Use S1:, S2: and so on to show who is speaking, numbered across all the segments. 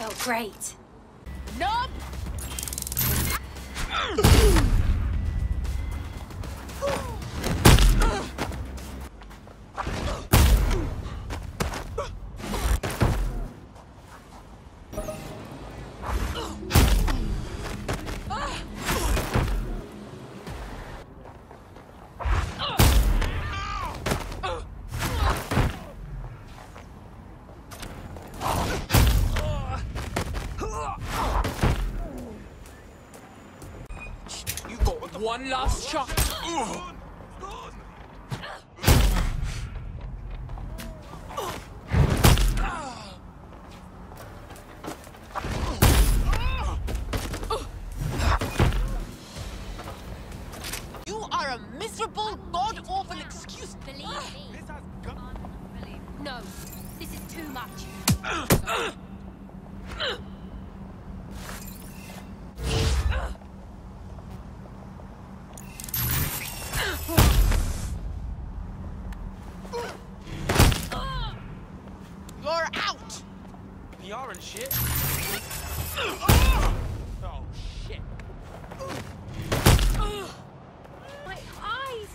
S1: felt great.
S2: Nope! One last shot. You are a miserable, god-awful excuse.
S1: Believe me. No, this is too much.
S2: You're out!
S3: PR and shit. Oh, shit.
S1: My eyes!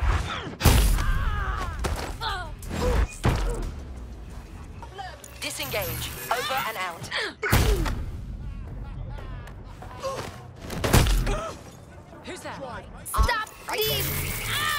S4: Disengage. Over and out.
S2: Who's that?
S1: Stop, please!